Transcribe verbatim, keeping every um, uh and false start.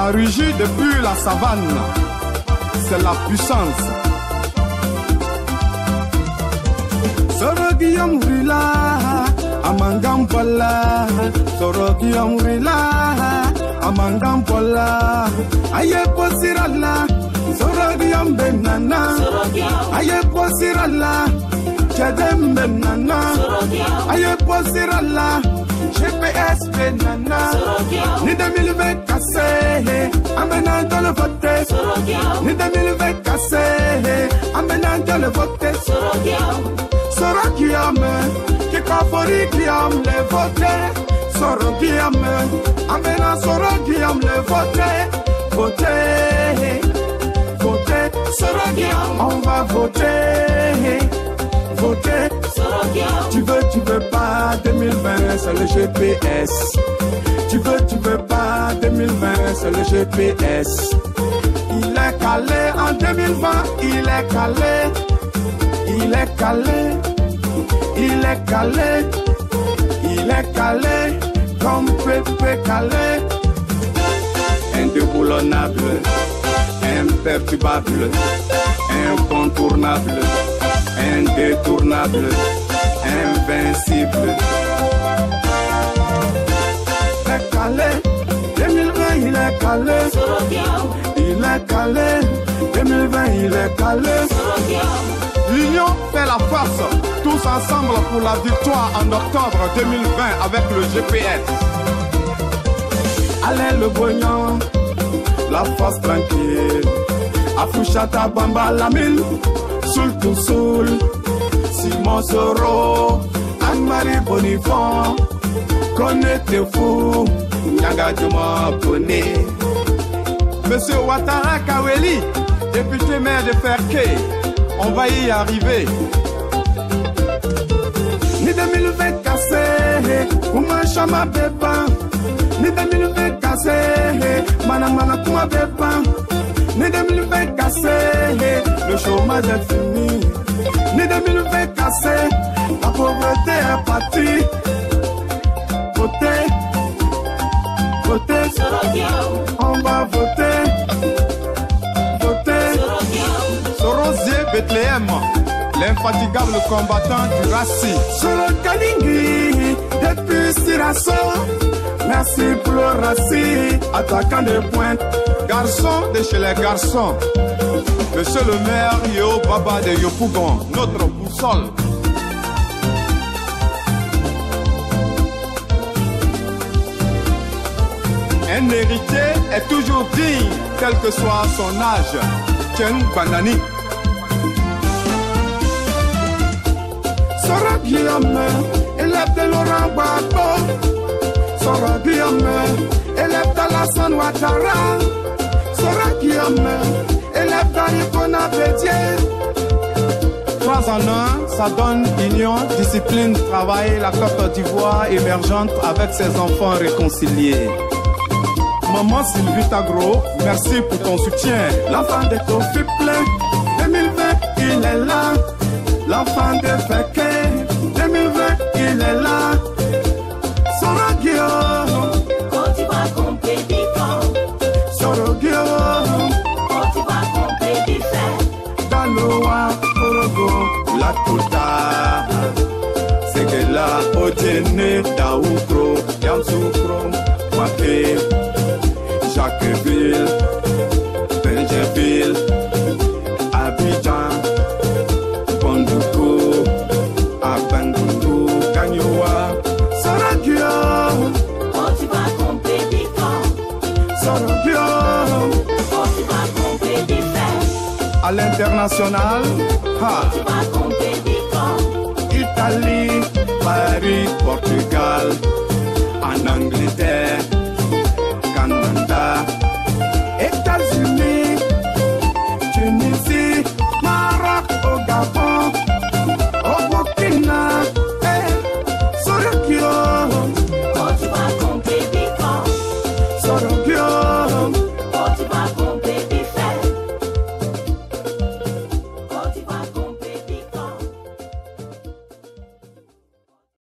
Ça rugit depuis la savane. C'est la puissance. Soro Guillaume Rila, Amangam Pola. Soro Guillaume Rila, Amangam Pola. Aye Posirala, Soro Guillaume Benana. Aye Posirala, Chadem Benana. Aye Posirala, G P S Benana. Ni deux mille vingt cassé, amenant dans le vote. Ni deux mille vingt cassé, amenant dans le vote. Soro Guillaume, qui favori Guillaume le vote. Soro Guillaume, amenant Soro Guillaume le vote. Voter, voter, Soro Guillaume, on va voter. Voter, Soro Guillaume. Tu veux, tu veux pas, deux mille vingt, c'est le G P S. Tu veux, tu veux pas, deux mille vingt, c'est le G P S. Il est calé en deux mille vingt, il est calé. Il est calé, il est calé, il est calé, comme Pépé calé. Indéboulonnable, imperturbable, incontournable, indétournable, invincible. Il est calé, deux mille vingt il est calé. Il est calé, deux mille vingt il est calé. L'union fait la force, tous ensemble pour la victoire en octobre deux mille vingt avec le G P S. Allez le Boignon, la force tranquille. Afouchata Bamba Lamil, Soul to Soul, Simon Soro, Anne-Marie Bonifant, Connaître fou, Nyaga Djuma Kone. Monsieur Ouattara Kaweli, député maire de Ferké, on va y arriver. Ni deux mille vingt cassé, Ouma Chama Beba. Ni deux mille vingt cassé, Mana Mana Kuma Beba. Ni deux mille vingt cassé, le chômage est fini. Ni deux mille vingt cassé, la pauvreté est partie. Votez, votez, on va voter. Voter, Sorosier Bethléem, l'infatigable combattant du racisme. Soro Kalingi, depuis Sirasso, merci pour le racisme. Attaquant de pointe, garçon de chez les garçons. Monsieur le maire Yo Baba de Yopougon, notre boussole. Un héritier est toujours digne, quel que soit son âge. Tchen Banani. Soro Guillaume, élève de Laurent Gbagbo. Soro Guillaume, élève d'Alassane Ouattara. Soro Guillaume, élève d'Arikona Bédié. Trois en un, ça donne union, discipline, travail, la Côte d'Ivoire émergente avec ses enfants réconciliés. Maman Sylvie Tagro, merci pour ton soutien. L'enfant de Kofi Plein, deux mille vingt, il est là. L'enfant de Feke, deux mille vingt, il est là. Soro Guillaume, Côte-d'Ivoire compétition. Soro Guillaume, Côte-d'Ivoire compétition. Daloa, Korogo, La Kota. C'est que là, Odjene, Daoukro, Yamsoukro, Maké. Jacquesville, Benjerville, Abidjan, Bondoukou, Abandoukou, Kanyoua, Soro Guillaume, Côte-d'Ivoire compétition. Soro Guillaume, Côte-d'Ivoire compétition. À l'international, Côte-d'Ivoire compétition. Italie, Paris, Portugal, en Angleterre.